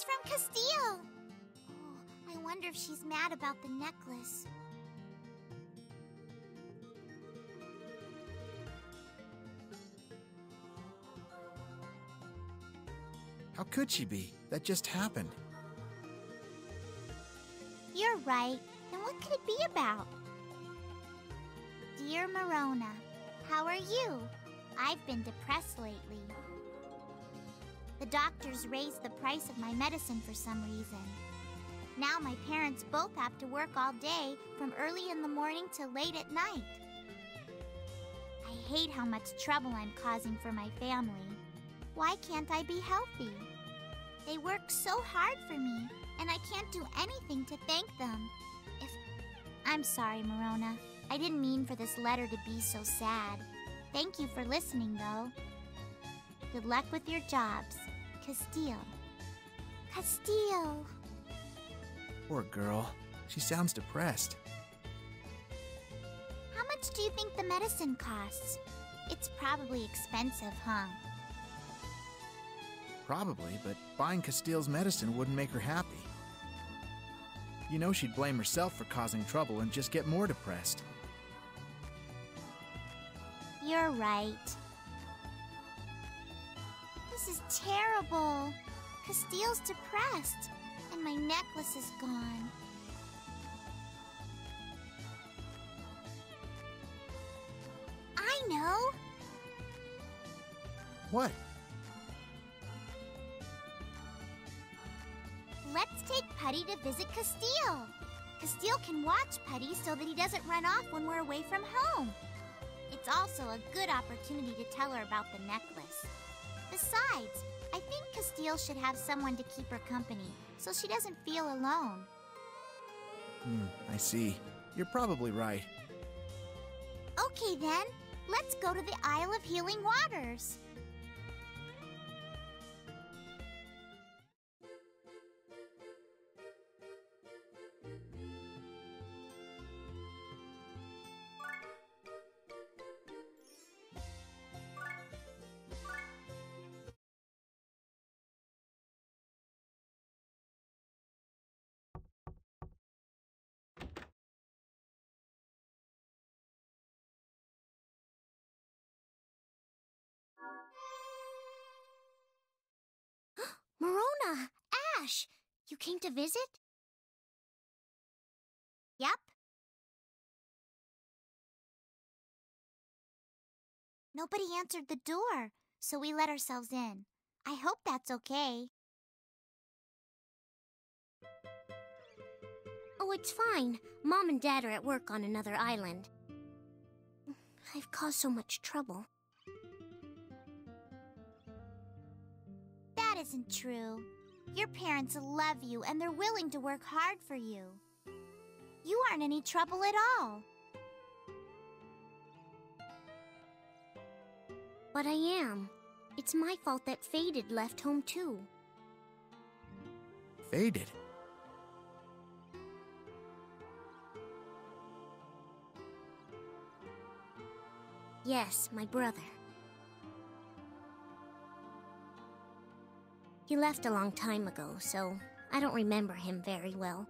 It's from Castile. Oh, I wonder if she's mad about the necklace. How could she be? That just happened. You're right. Then what could it be about? Dear Marona, how are you? I've been depressed lately. The doctors raised the price of my medicine for some reason. Now my parents both have to work all day, from early in the morning till late at night. I hate how much trouble I'm causing for my family. Why can't I be healthy? They work so hard for me, and I can't do anything to thank them. I'm sorry, Marona. I didn't mean for this letter to be so sad. Thank you for listening, though. Good luck with your jobs. Castile. Castile. Poor girl. She sounds depressed. How much do you think the medicine costs? It's probably expensive, huh? Probably, but buying Castile's medicine wouldn't make her happy. You know she'd blame herself for causing trouble and just get more depressed. You're right. This is terrible. Castile's depressed, and my necklace is gone. I know! What? Let's take Putty to visit Castile. Castile can watch Putty so that he doesn't run off when we're away from home. It's also a good opportunity to tell her about the necklace. Besides, I think Castile should have someone to keep her company, so she doesn't feel alone. I see. You're probably right. Okay then, let's go to the Isle of Healing Waters. Marona! Ash! You came to visit? Yep. Nobody answered the door, so we let ourselves in. I hope that's okay. Oh, it's fine. Mom and Dad are at work on another island. I've caused so much trouble. That isn't true. Your parents love you and they're willing to work hard for you. You aren't any trouble at all. But I am. It's my fault that Faded left home too. Faded? Yes, my brother. He left a long time ago, so I don't remember him very well.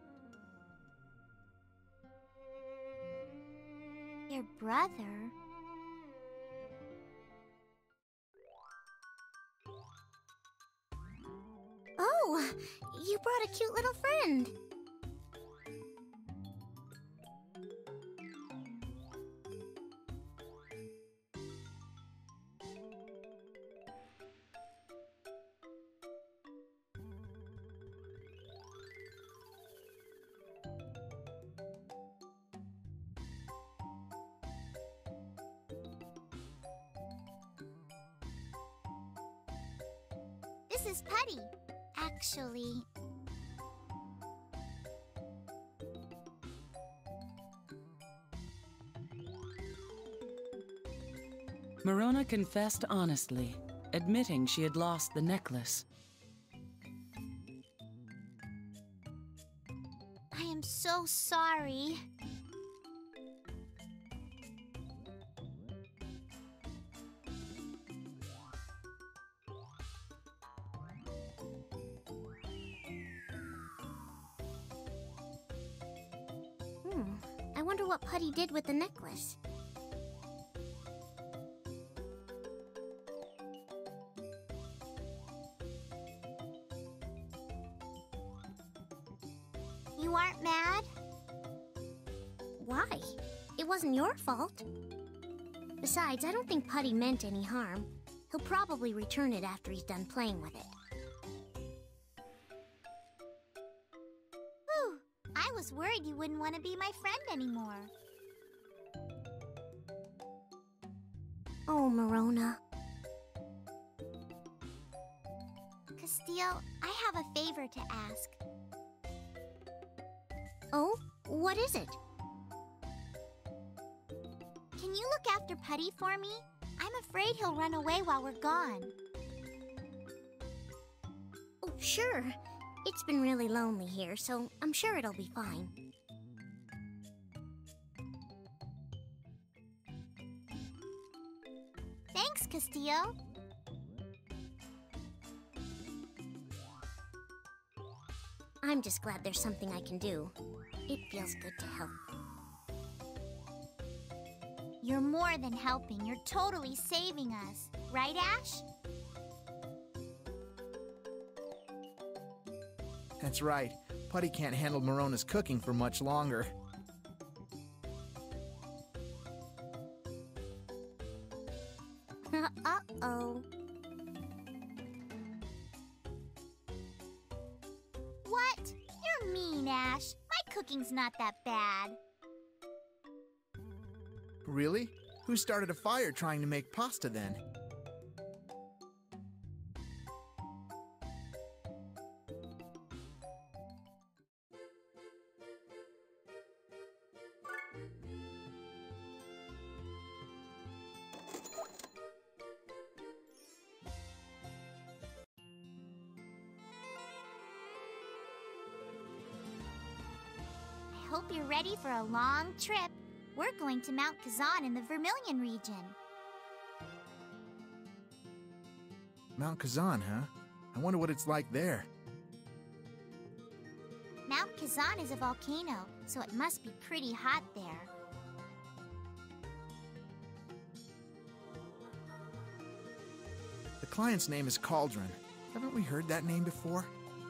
Your brother? Oh, you brought a cute little friend. This is Putty. Actually... Marona confessed honestly, admitting she had lost the necklace. I am so sorry. Wonder what Putty did with the necklace. You aren't mad? Why? It wasn't your fault. Besides, I don't think Putty meant any harm. He'll probably return it after he's done playing with it. Whew, I was worried you wouldn't want to be my friend anymore. Oh, Merona. Castile, I have a favor to ask. Oh? What is it? Can you look after Putty for me? I'm afraid he'll run away while we're gone. Oh, sure. It's been really lonely here, so I'm sure it'll be fine. Thanks, Castillo. I'm just glad there's something I can do. It feels good to help. You're more than helping. You're totally saving us. Right, Ash? That's right. Putty can't handle Merona's cooking for much longer. Uh-oh. What? You're mean, Ash. My cooking's not that bad. Really? Who started a fire trying to make pasta then? I hope you're ready for a long trip. We're going to Mount Kazan in the Vermilion region. Mount Kazan, huh? I wonder what it's like there. Mount Kazan is a volcano, so it must be pretty hot there. The client's name is Cauldron. Haven't we heard that name before?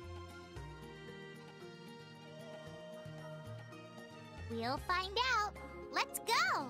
We'll find out. Let's go!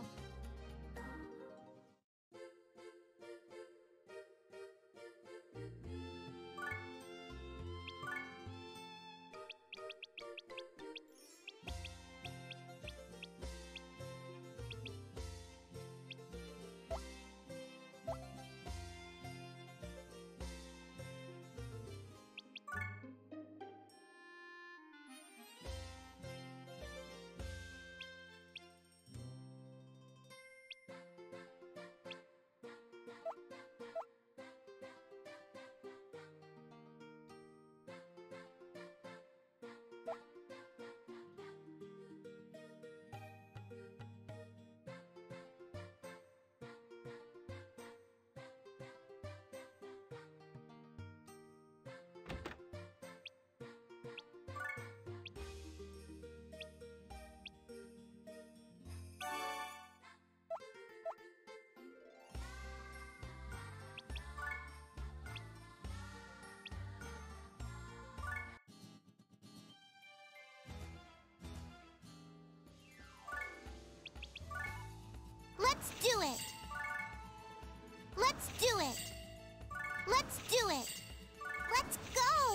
Let's do it! Let's do it! Let's do it! Let's go!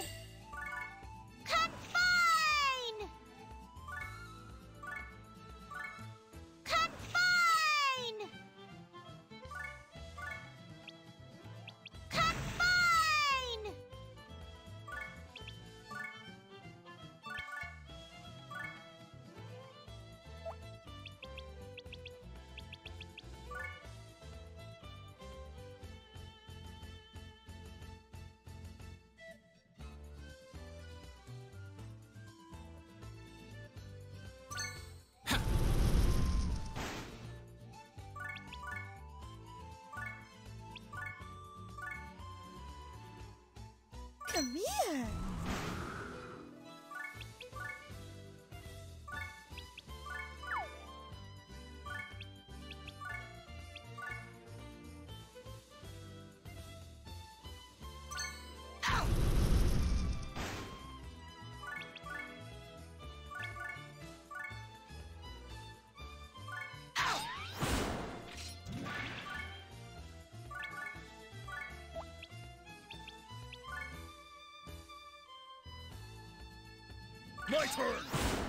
Confine! Confine! Confine! Come here. My turn!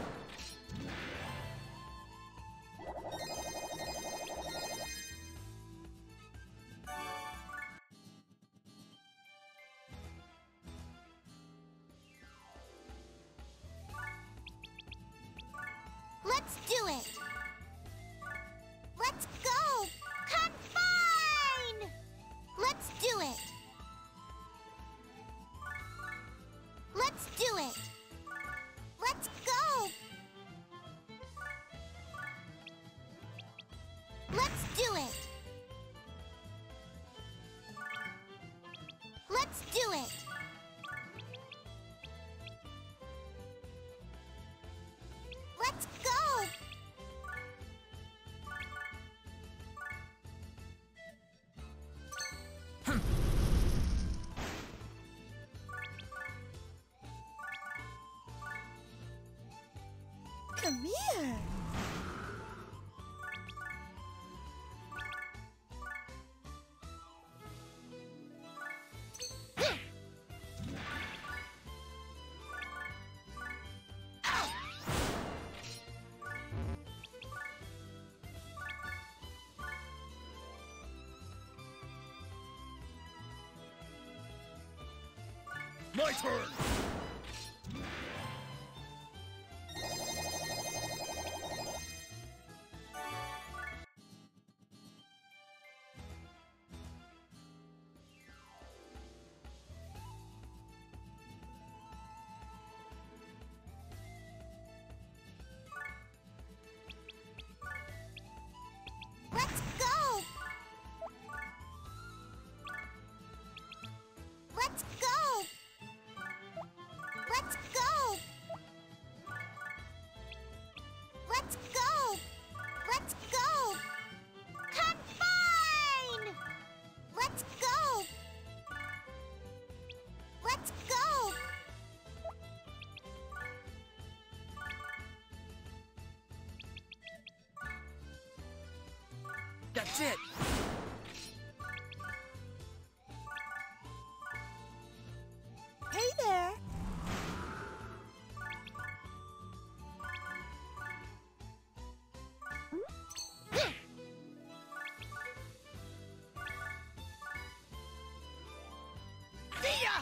Let's do it! Let's go! Confine! Let's do it! Let's do it! Let's go! Let's do it! Let's do it! Let's go! Come here. My turn! Let's go! Let's go! Let's go! Let's go! Let's go! Confine! Let's go! Let's go! That's it! Hey there. See ya!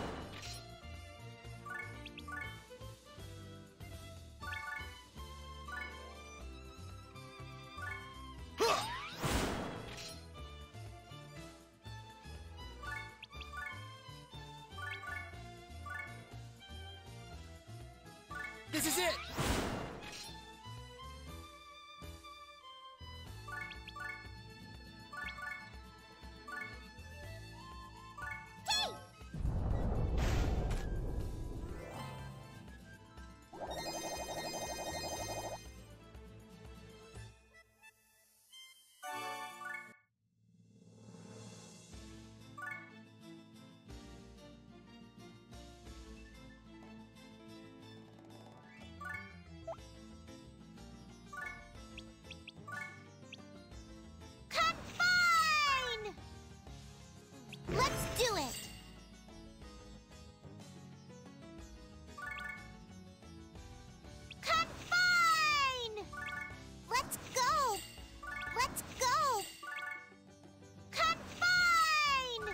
This is it! Hey! Confine! Let's do it! Confine! Let's go! Let's go! Confine!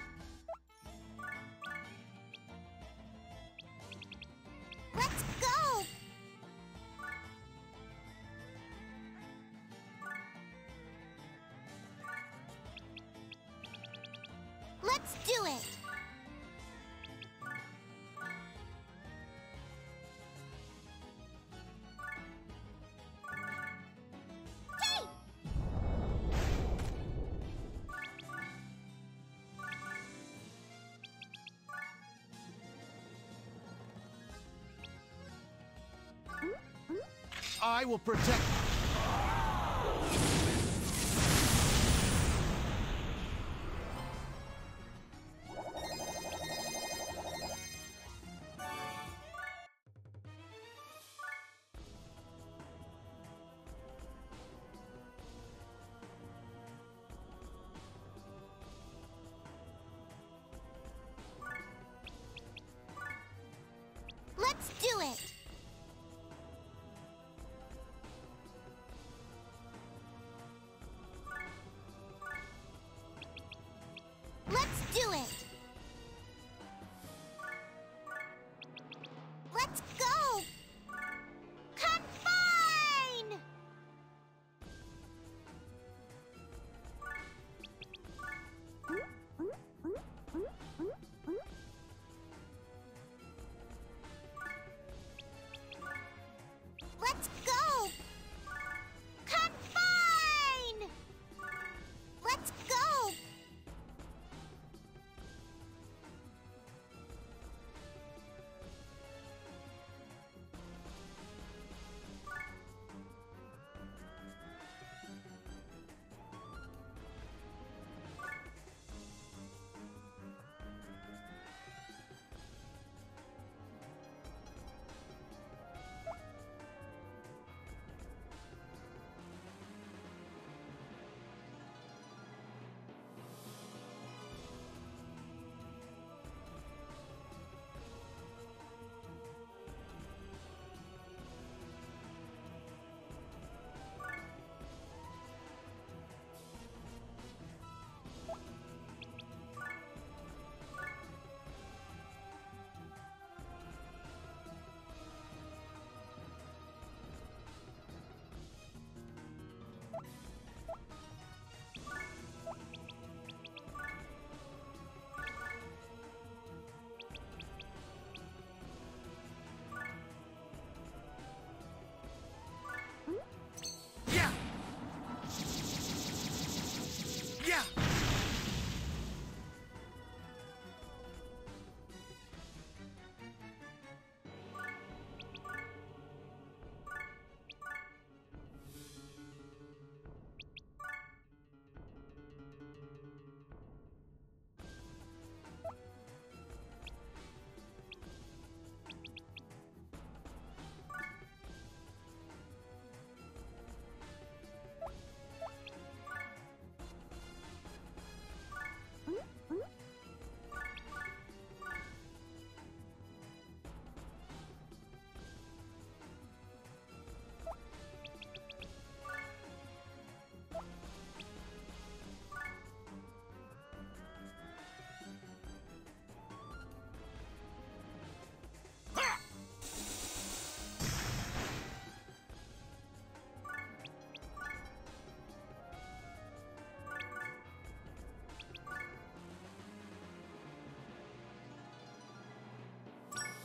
Let's go! Let's do it! Hey! I will protect. Let's do it!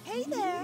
Hey there.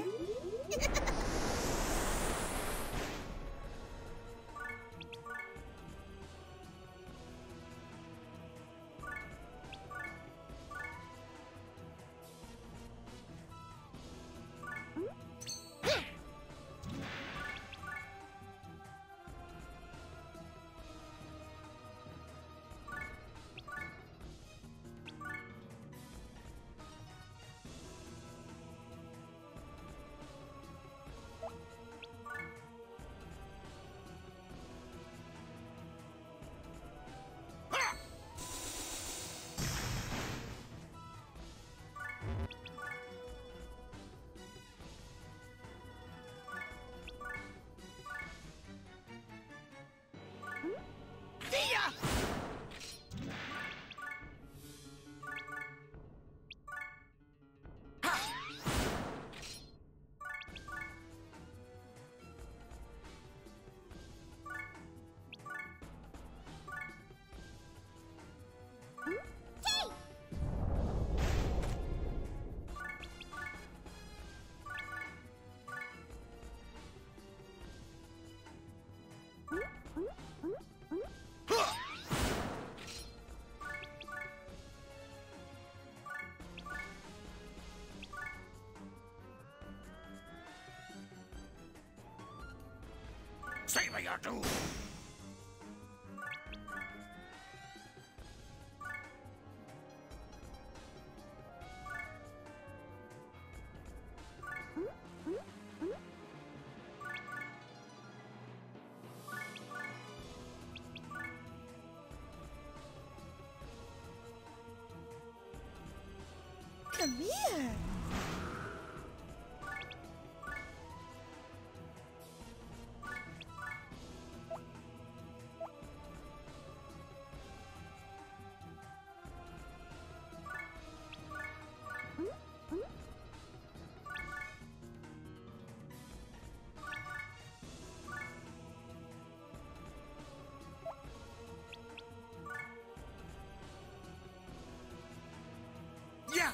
Savor your doom! Come here. Yeah!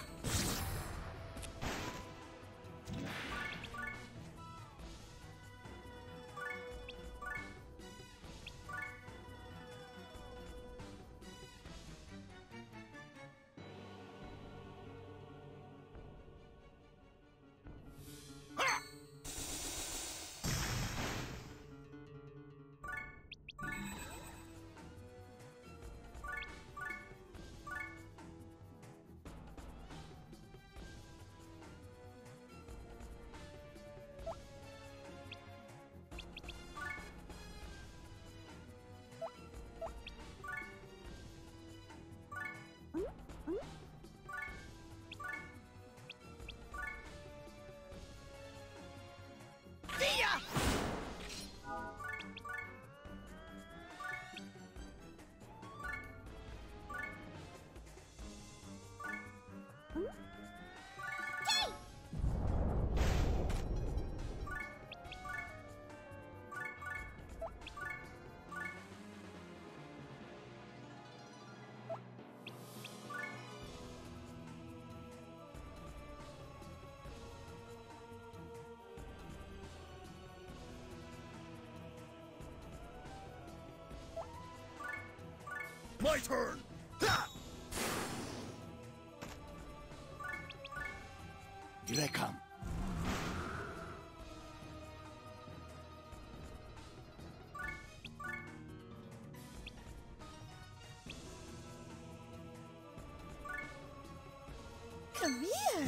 My turn! Ha! Here I come. Come here.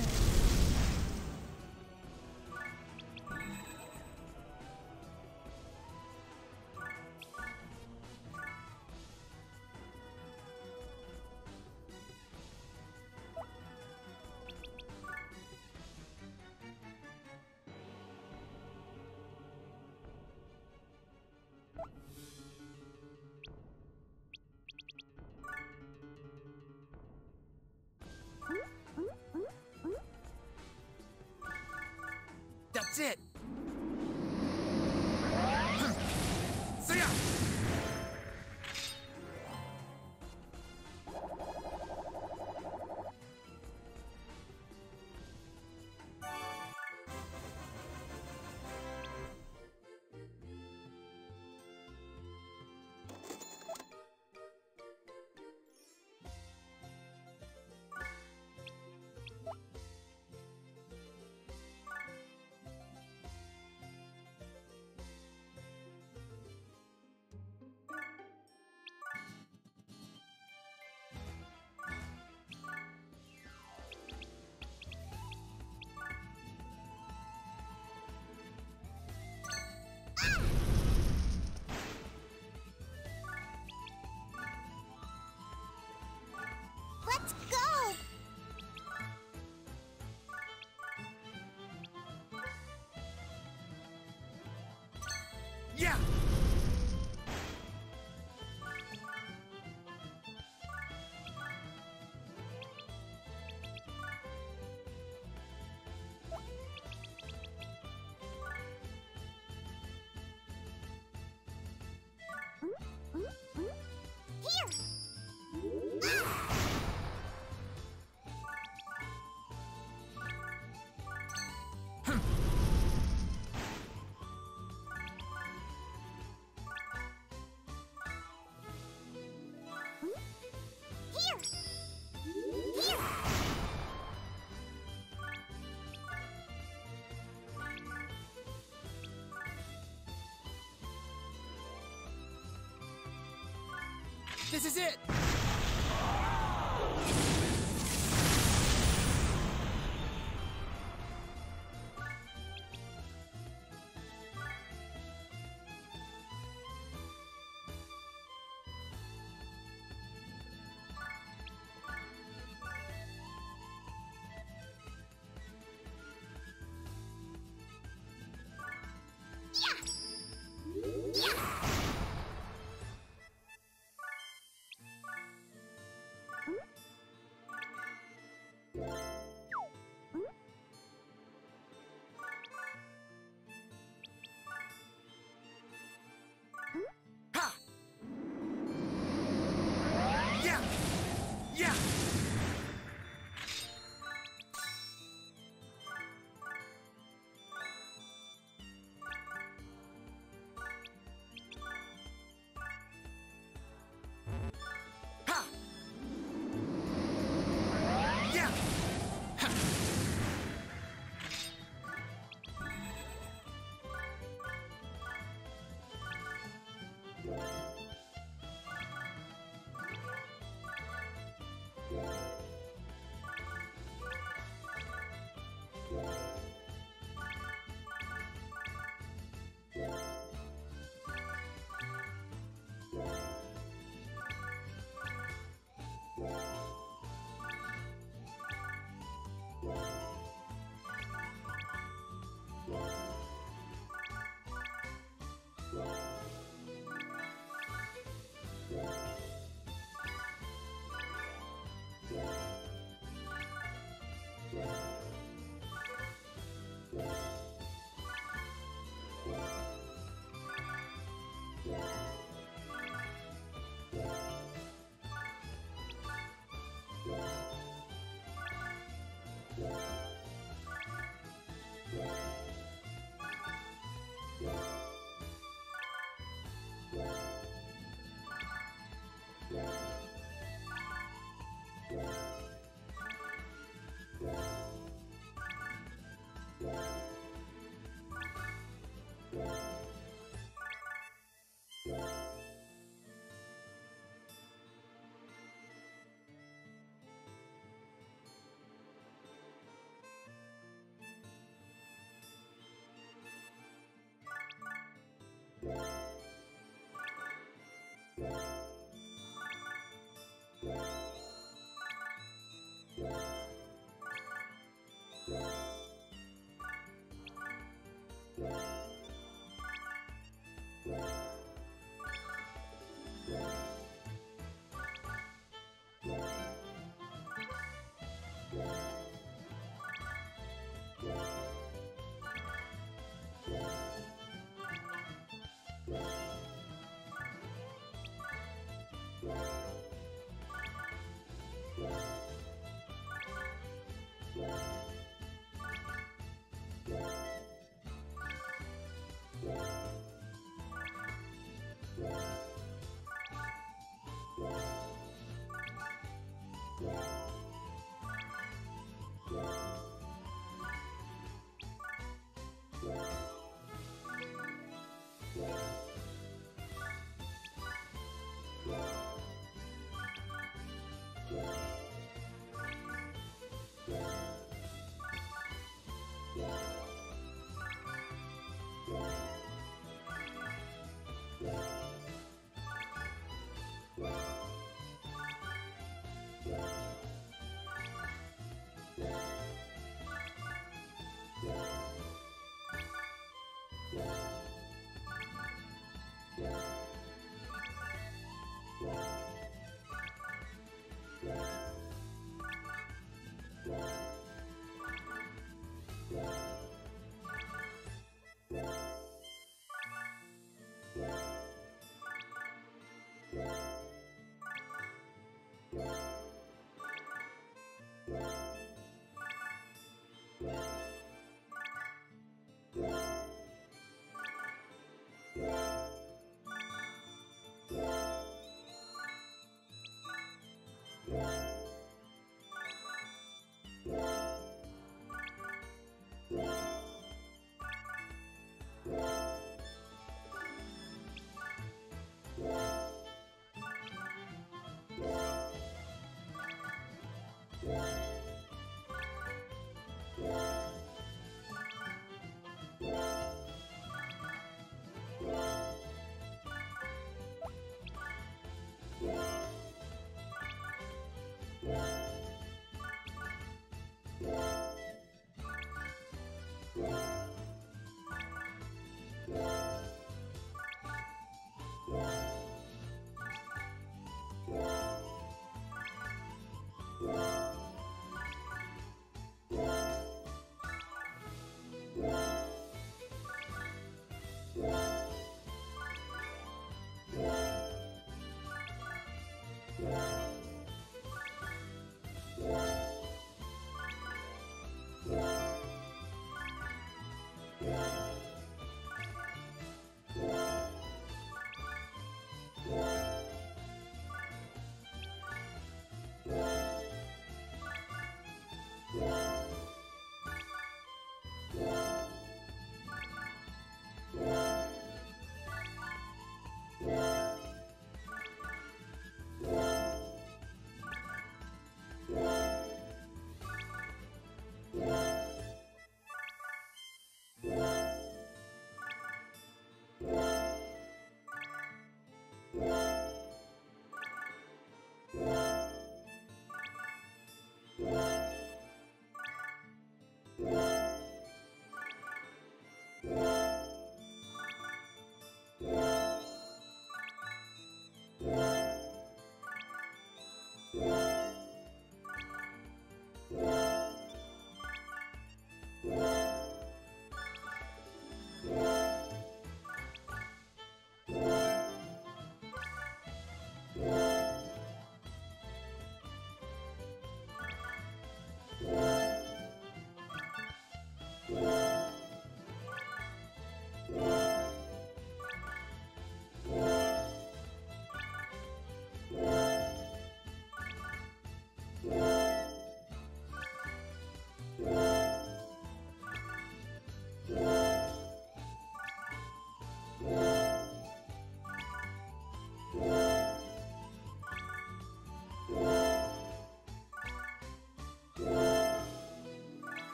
Yeah! This is it! Ha! Yeah! Yeah! Ha! Yeah!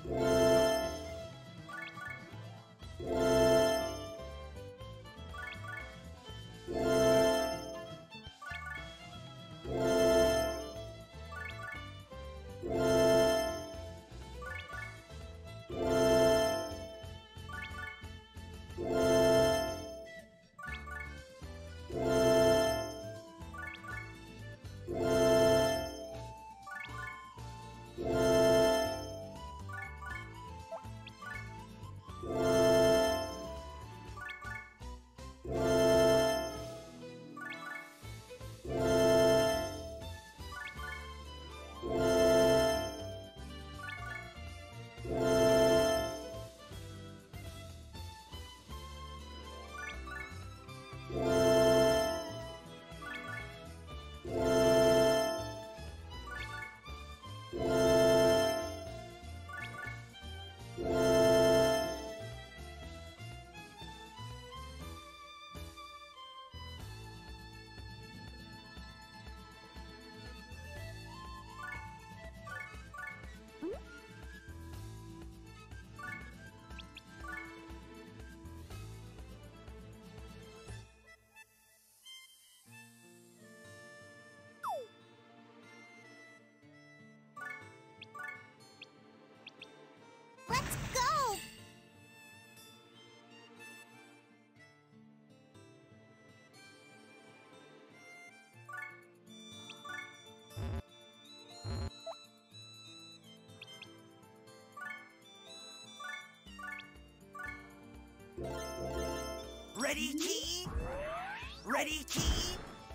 Let's go! Ready, Key? Ready, Key?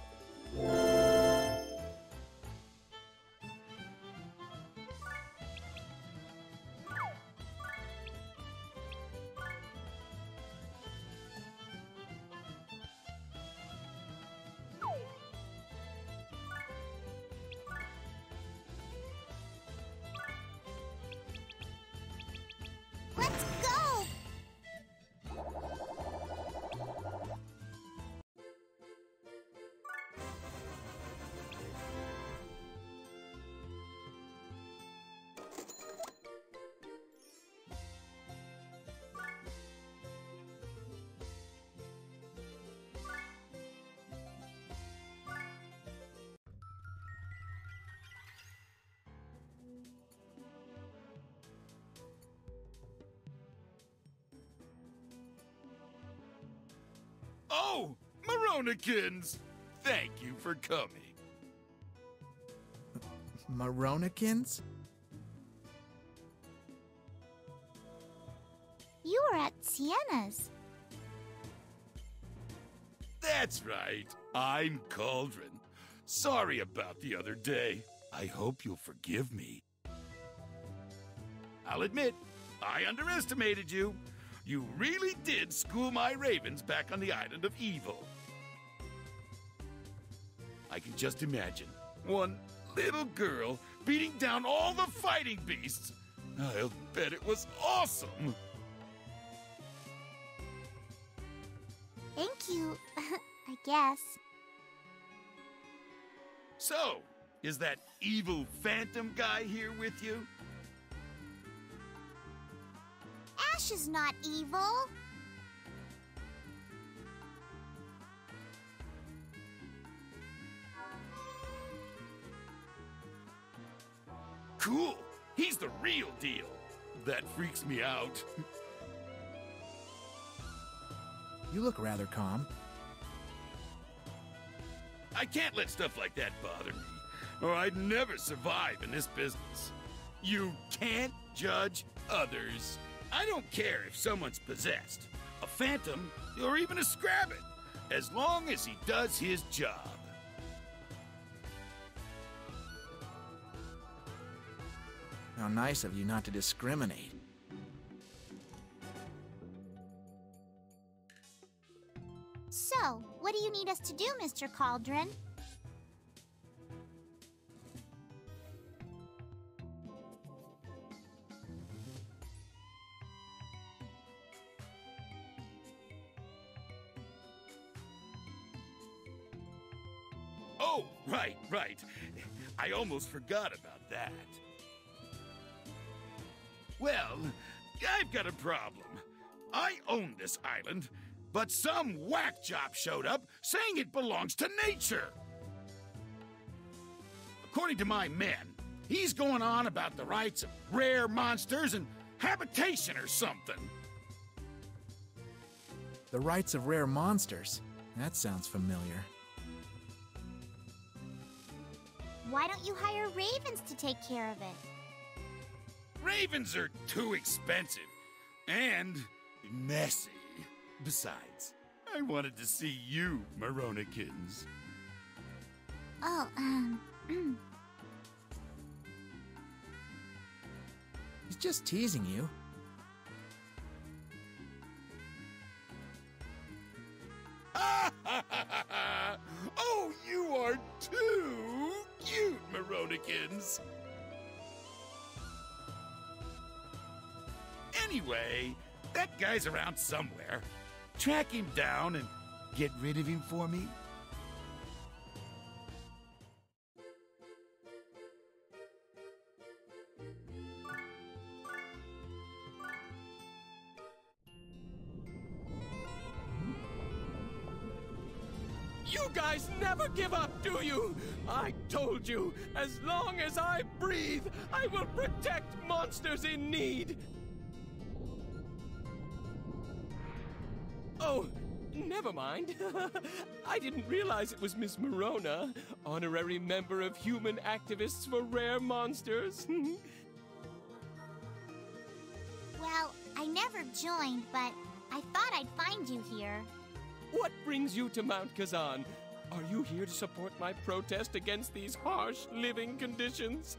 Let's go! Oh, Maronakins! Thank you for coming. Maronakins? You were at Sienna's. That's right. I'm Cauldron. Sorry about the other day. I hope you'll forgive me. I'll admit, I underestimated you. You really did school my ravens back on the island of evil. I can just imagine one little girl beating down all the fighting beasts. I'll bet it was awesome. Thank you, I guess. So, is that evil phantom guy here with you? Ash is not evil. Cool. He's the real deal. That freaks me out. You look rather calm. I can't let stuff like that bother me, or I'd never survive in this business. You can't judge others. I don't care if someone's possessed, a phantom, or even a scrabbit, as long as he does his job. How nice of you not to discriminate. So, what do you need us to do, Mr. Cauldron? Oh, right. I almost forgot about that. Well, I've got a problem. I own this island, but some whack job showed up saying it belongs to nature. According to my men, he's going on about the rights of rare monsters and habitation or something. The rights of rare monsters. That sounds familiar. Why don't you hire ravens to take care of it? Ravens are too expensive and messy. Besides, I wanted to see you, Moronakins. Oh, He's just teasing you. Oh, you are too cute, Moronakins. Anyway, that guy's around somewhere. Track him down and get rid of him for me. You guys never give up, do you? I told you, as long as I breathe, I will protect monsters in need. Oh, never mind. I didn't realize it was Miss Morona, honorary member of Human Activists for Rare Monsters. well, I never joined, but I thought I'd find you here. What brings you to Mount Kazan? Are you here to support my protest against these harsh living conditions?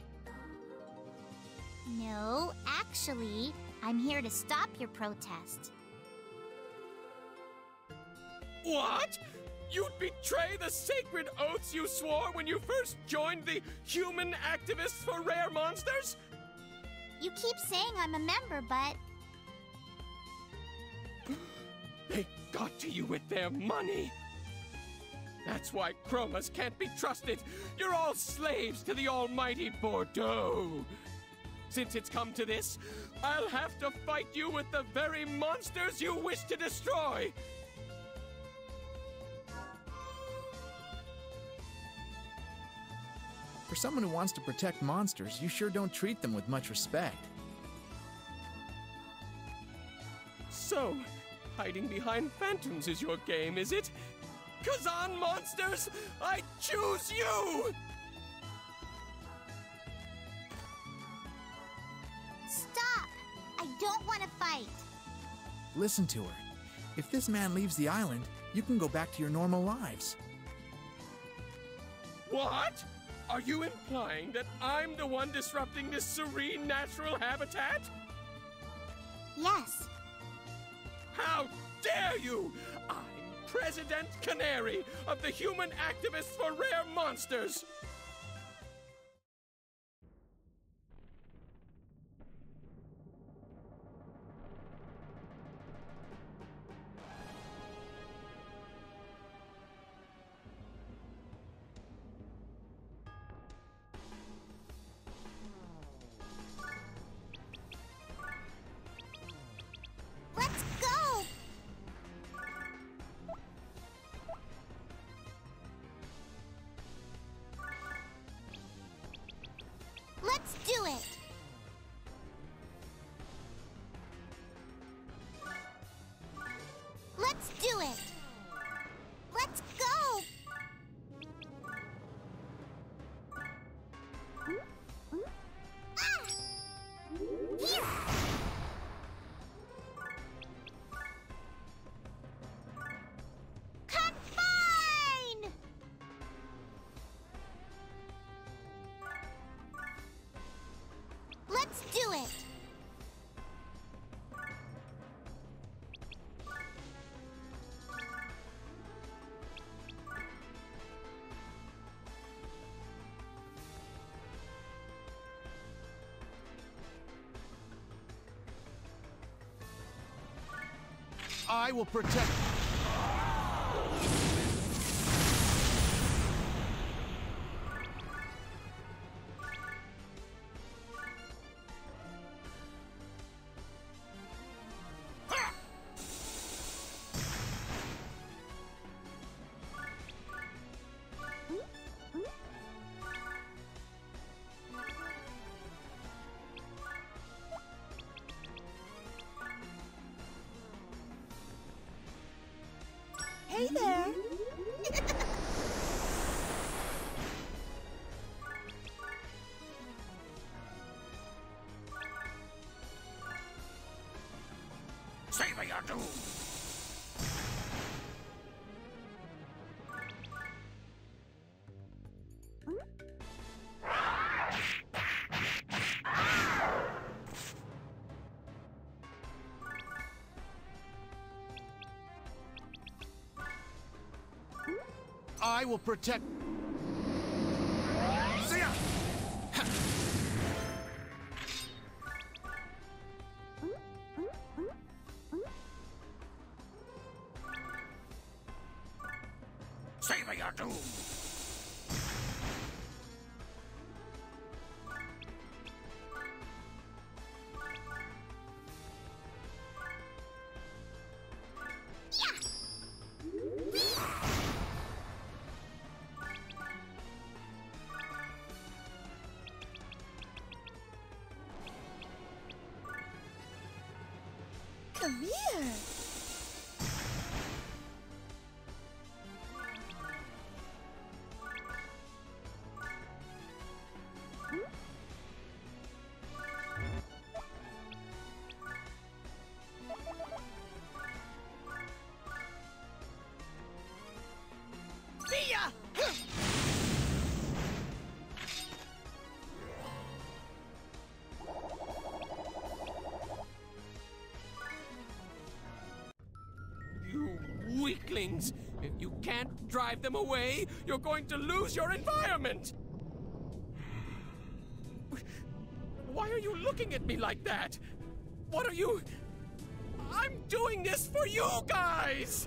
No, actually, I'm here to stop your protest. What? You'd betray the sacred oaths you swore when you first joined the Human Activists for Rare Monsters? You keep saying I'm a member, but... They got to you with their money. That's why Chromas can't be trusted. You're all slaves to the almighty Bordeaux. Since it's come to this, I'll have to fight you with the very monsters you wish to destroy. For someone who wants to protect monsters, you sure don't treat them with much respect. So, hiding behind phantoms is your game, is it? Kazan monsters, I choose you! Stop! I don't want to fight. Listen to her. If this man leaves the island, you can go back to your normal lives. What? Are you implying that I'm the one disrupting this serene natural habitat? Yes. How dare you! I'm President Canary of the Human Activists for Rare Monsters! Let's go! Let's do it! Let's do it! Let's go! Ah! Here! Combine! Let's do it! I will protect... Savor your doom! I will protect... See ya! Savor your doom! Come here. See ya! You weaklings! If you can't drive them away, you're going to lose your environment! Why are you looking at me like that? What are you... I'm doing this for you guys!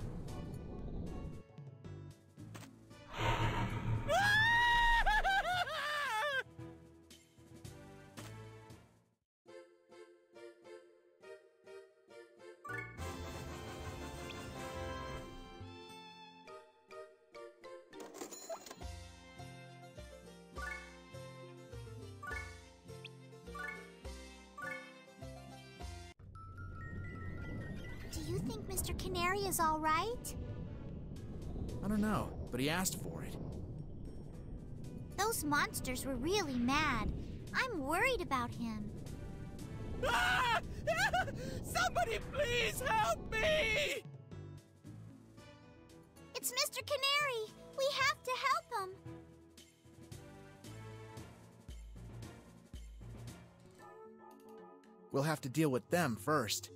Do you think Mr. Canary is all right? I don't know, but he asked for it. Those monsters were really mad. I'm worried about him. Ah! Somebody please help me! It's Mr. Canary! We have to help him! We'll have to deal with them first.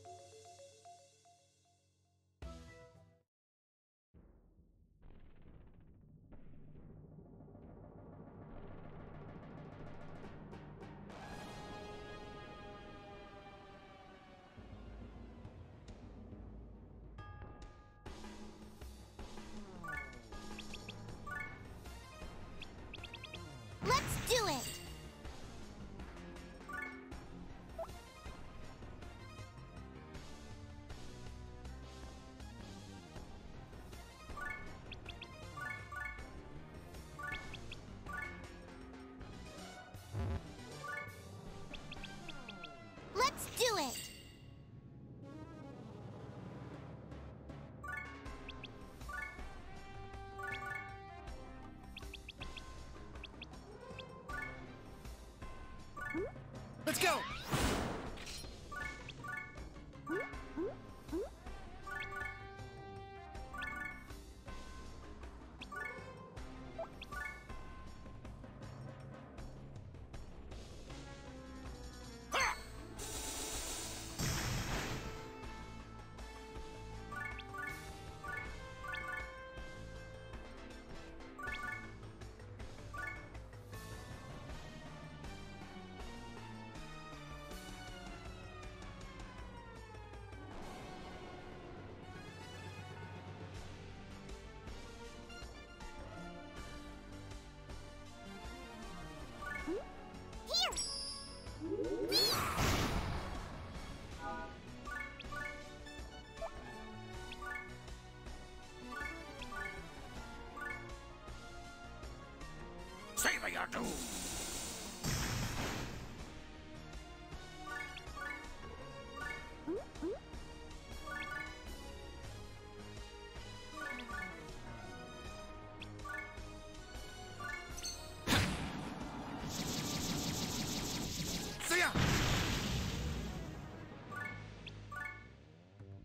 Let's do it! Let's do it! Let's go! Savor your doom! See ya!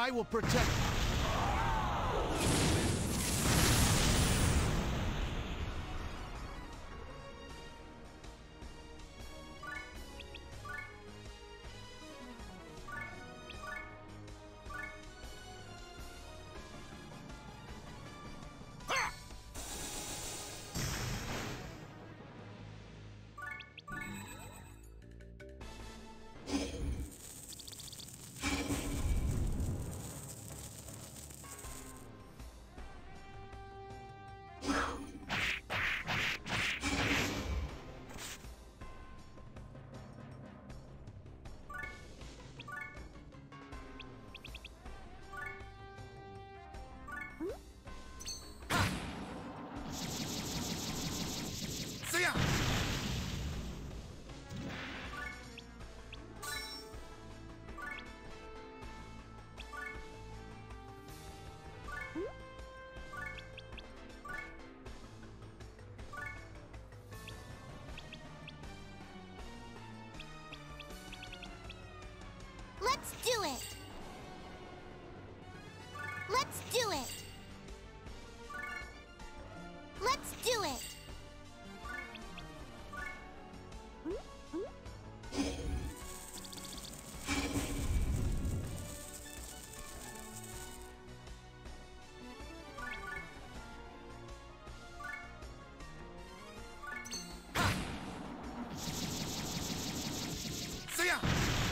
I will protect... See ya! Let's do it! Let's do it! Let's do it! See ya!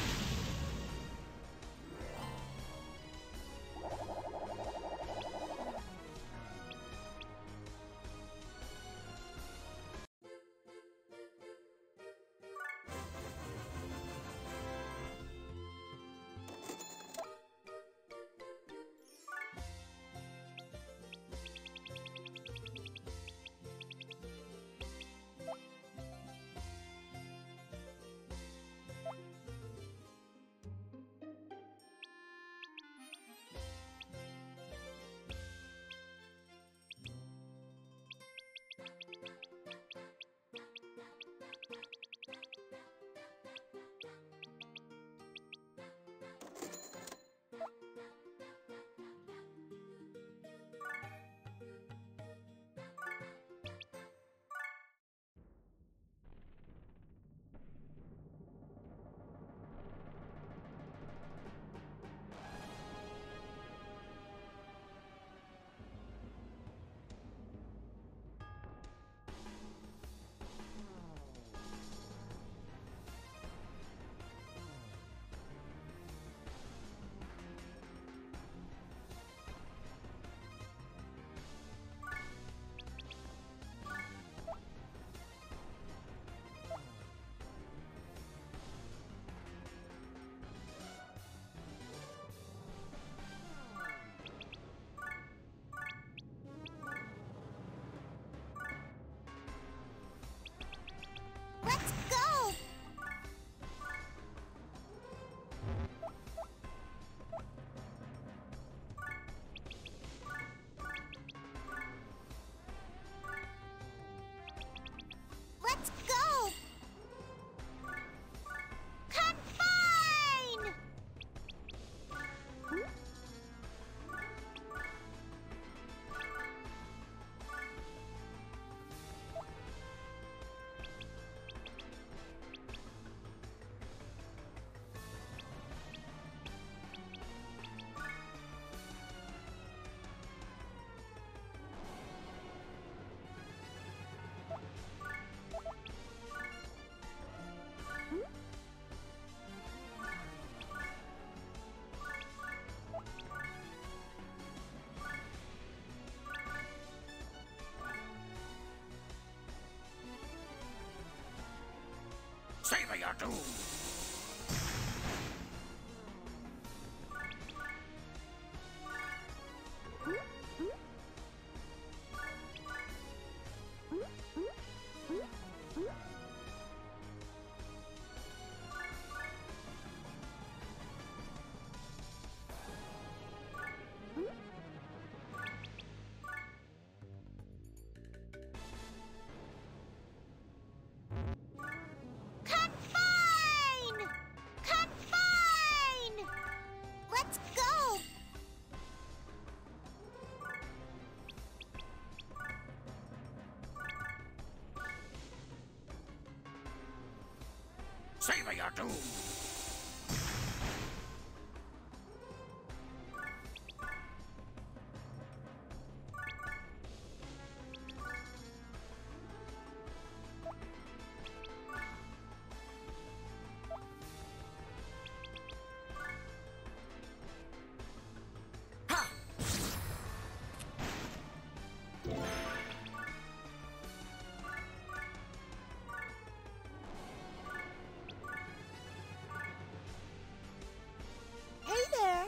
Let's go! Let's go! Confine! Savor your doom! Confine! Savor your doom! Hey there.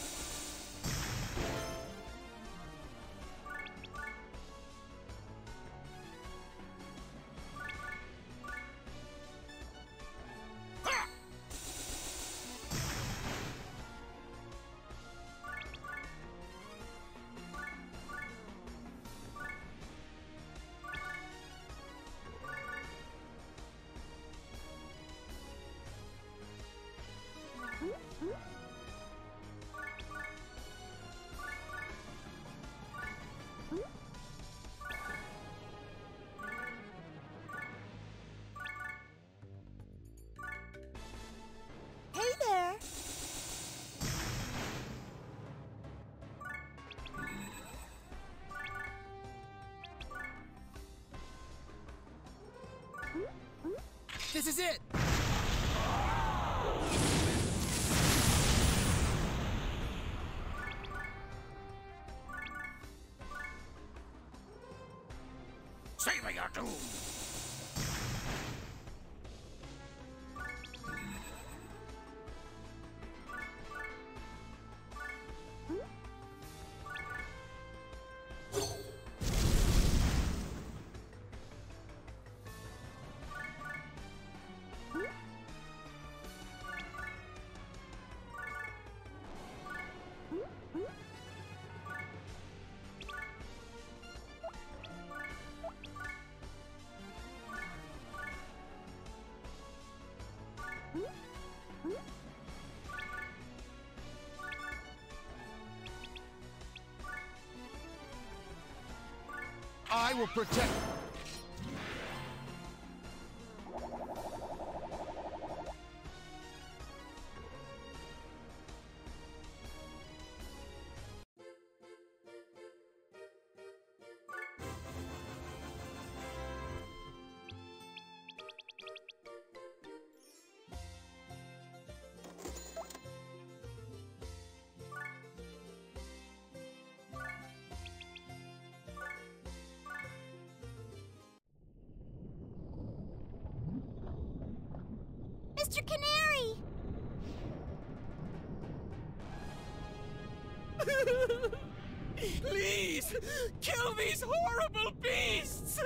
Hey there. This is it! Savor your doom! I will protect... Mr. Canary! Please! Kill these horrible beasts!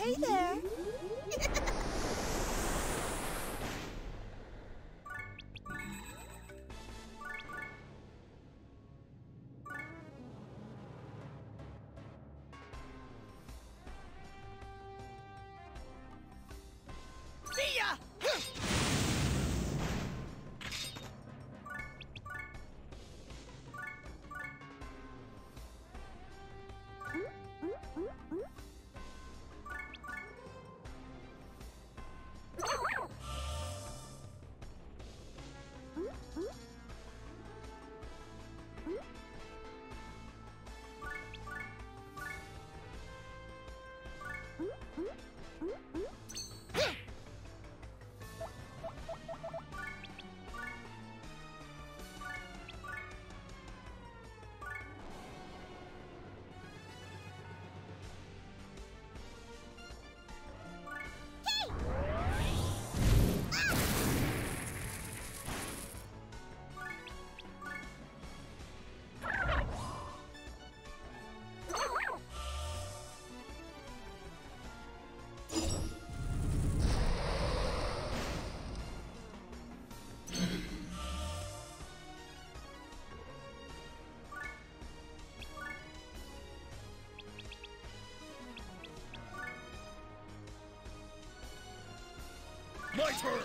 Hey there. See ya! My turn!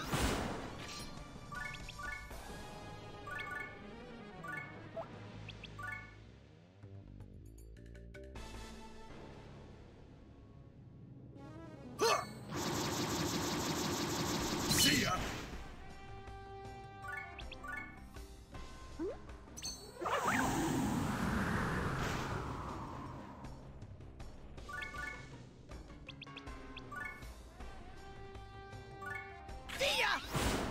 Huh! See ya! See ya!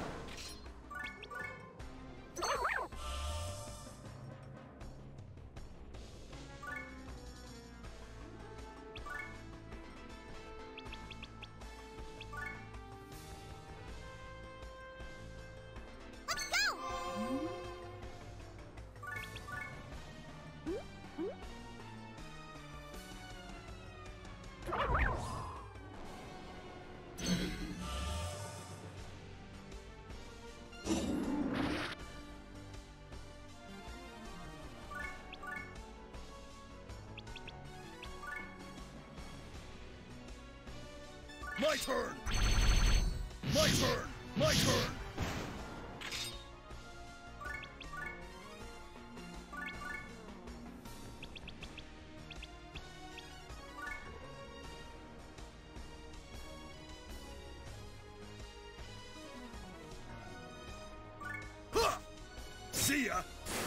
Let's go! My turn! My turn! My turn! Huh! See ya!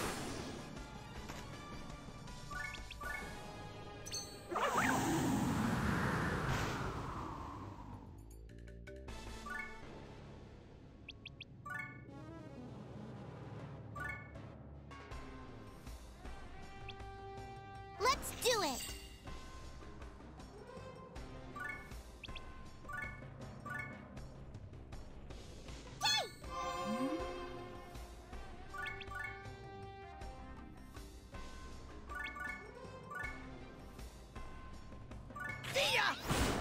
Let's do it! See ya!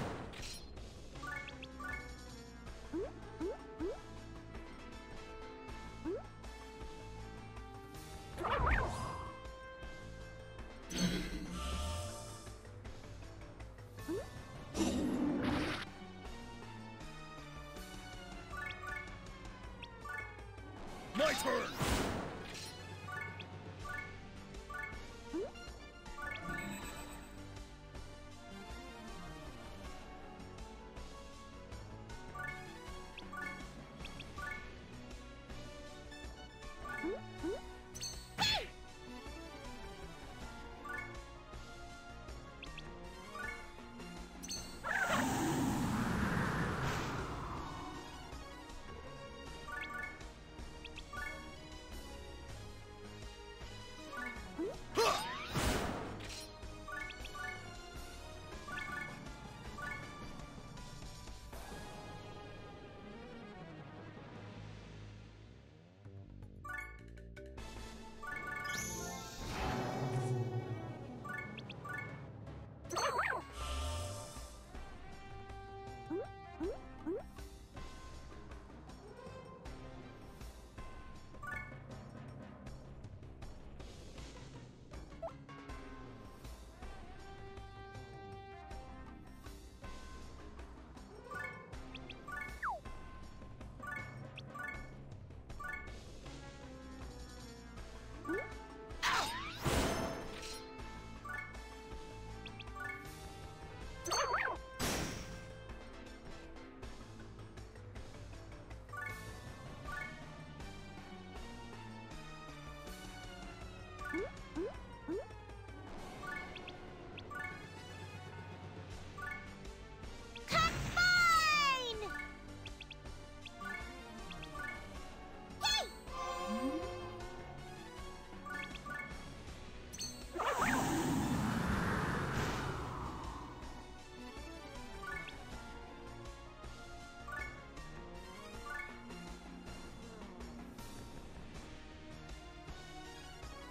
My turn!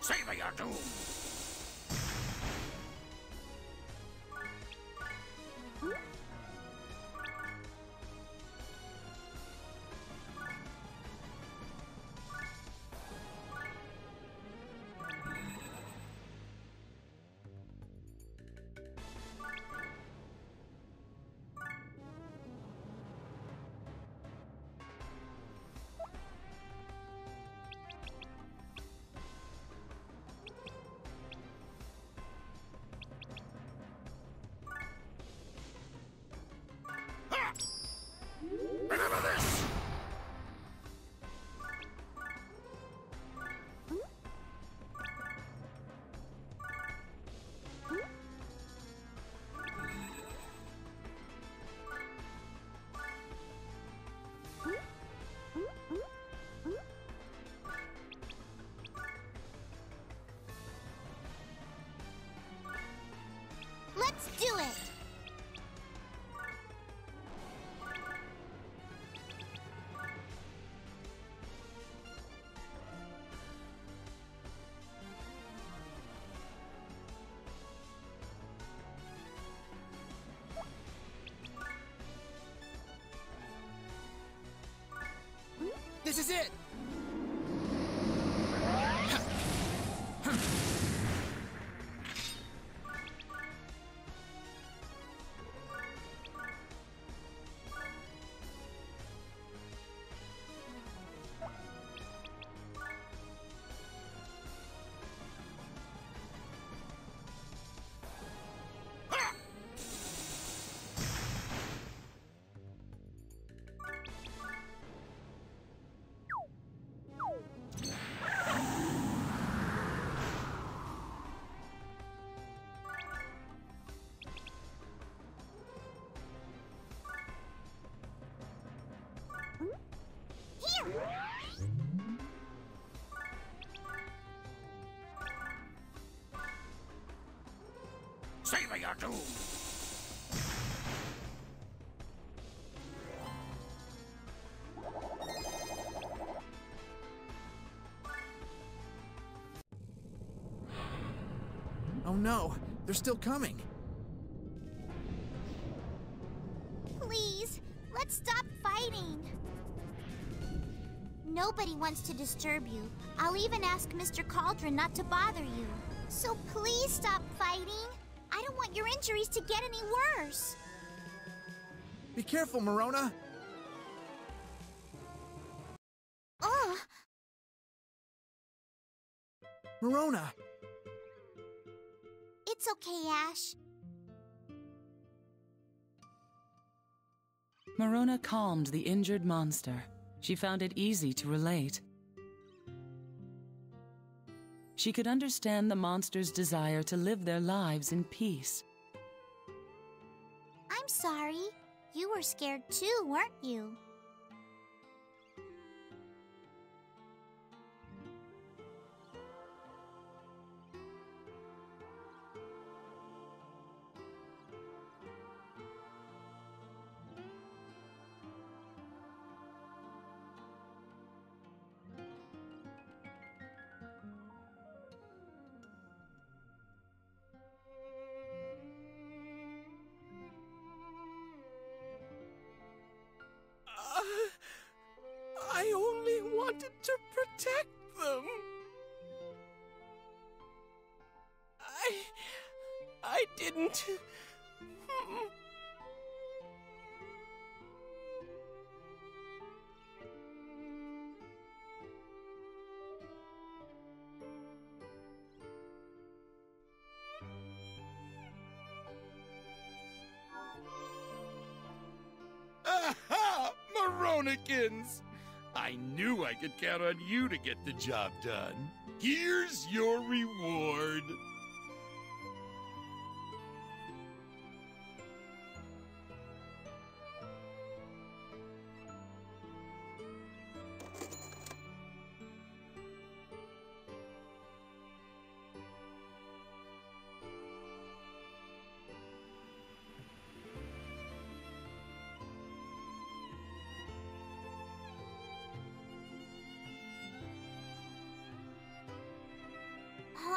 Savor your doom! Remember this! Let's do it! This is it! Savor your doom! Oh no, they're still coming. Please, let's stop fighting. Nobody wants to disturb you. I'll even ask Mr. Cauldron not to bother you. So please stop fighting. I don't want your injuries to get any worse. Be careful, Marona! Ugh. Marona! It's okay, Ash. Marona calmed the injured monster. She found it easy to relate. She could understand the monster's desire to live their lives in peace. I'm sorry. You were scared too, weren't you? I only wanted to protect them. I didn't. Aha! Maronikins! I knew I could count on you to get the job done. Here's your reward.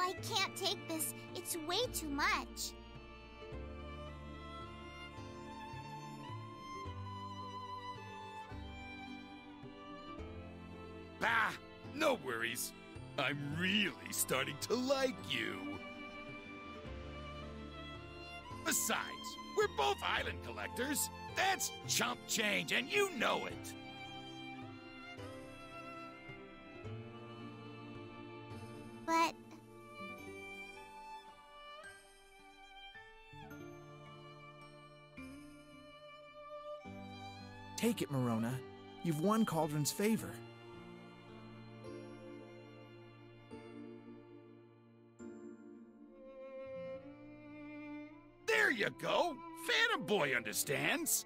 I can't take this. It's way too much. Bah! No worries. I'm really starting to like you. Besides, we're both island collectors. That's chump change, and you know it. But... Take it, Merona. You've won Cauldron's favor. There you go. Phantom Boy understands.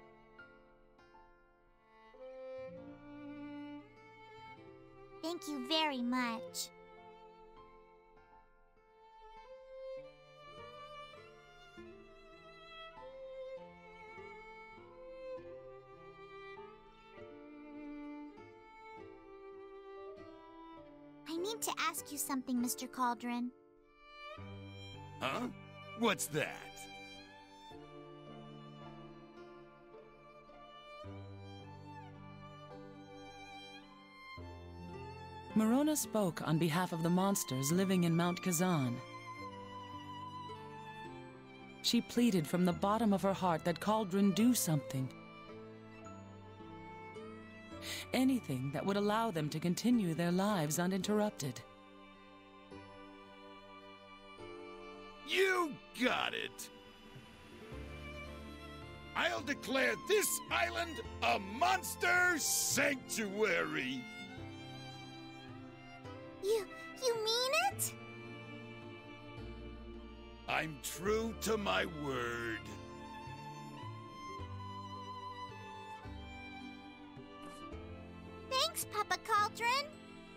Thank you very much. I need to ask you something, Mr. Cauldron. Huh? What's that? Merona spoke on behalf of the monsters living in Mount Kazan. She pleaded from the bottom of her heart that Cauldron do something. Anything that would allow them to continue their lives uninterrupted. You got it! I'll declare this island a monster sanctuary! You mean it? I'm true to my word. Thanks, Papa Cauldron.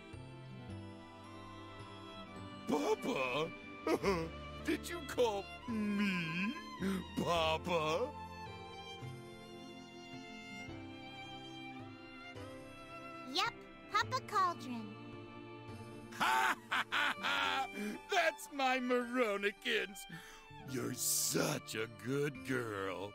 Papa? Did you call me Papa? Yep, Papa Cauldron. Ha ha ha ha! That's my Meronikins! You're such a good girl.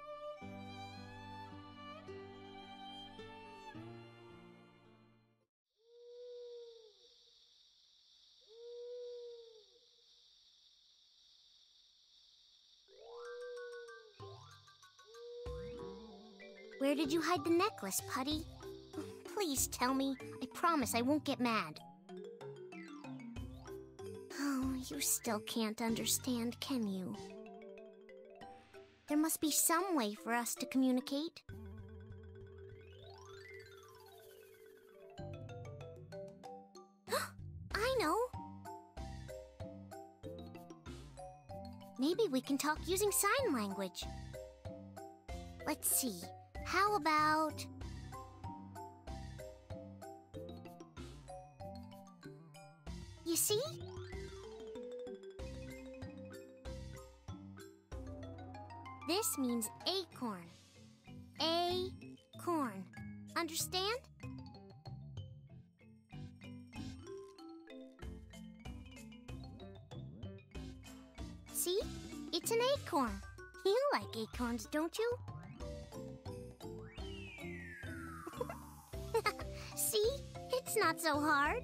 Where did you hide the necklace, Putty? Please tell me. I promise I won't get mad. Oh, you still can't understand, can you? There must be some way for us to communicate. I know! Maybe we can talk using sign language. Let's see. How about... You see? This means acorn. Acorn. Understand? See? It's an acorn. You like acorns, don't you? See? It's not so hard.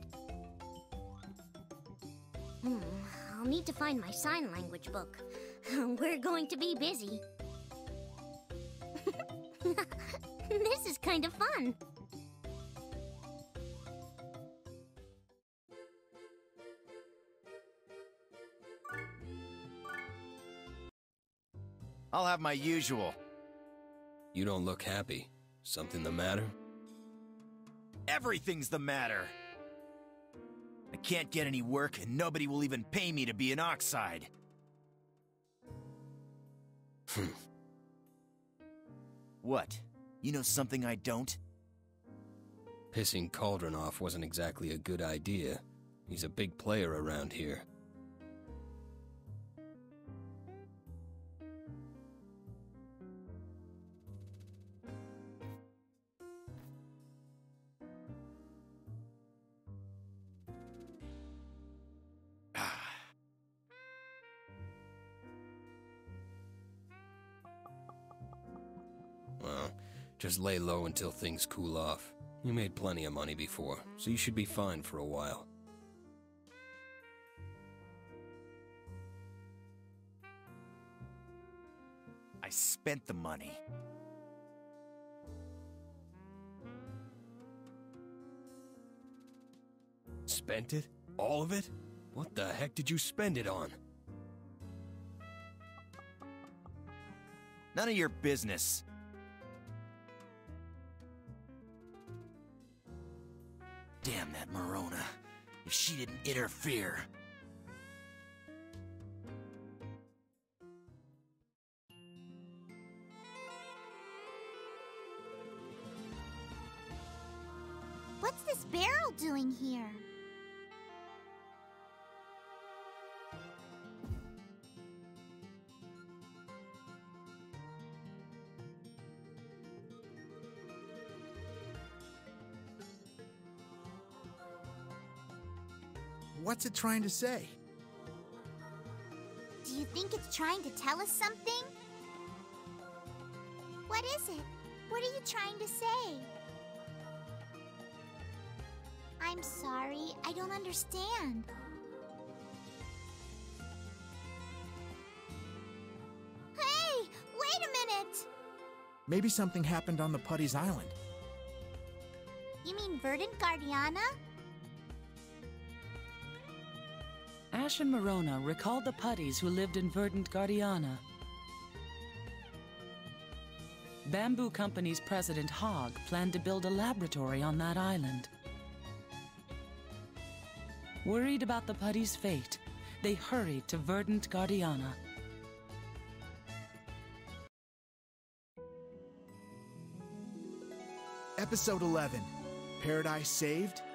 I'll need to find my sign language book. We're going to be busy. This is kind of fun. I'll have my usual. You don't look happy. Something the matter? Everything's the matter. I can't get any work, and nobody will even pay me to be an Oxide. What? You know something I don't? Pissing Cauldron off wasn't exactly a good idea. He's a big player around here. Just lay low until things cool off. You made plenty of money before, so you should be fine for a while. I spent the money. Spent it? All of it? What the heck did you spend it on? None of your business. Damn that Marona. If she didn't interfere. What's this barrel doing here? What's it trying to say? Do you think it's trying to tell us something? What is it? What are you trying to say? I'm sorry, I don't understand. Hey, wait a minute! Maybe something happened on the Putty's Island. You mean Verdant Guardiana? Ash and Marona recalled the Putties who lived in Verdant Guardiana. Bamboo Company's president Hogg planned to build a laboratory on that island. Worried about the Putties' fate, they hurried to Verdant Guardiana. Episode 11. Paradise Saved?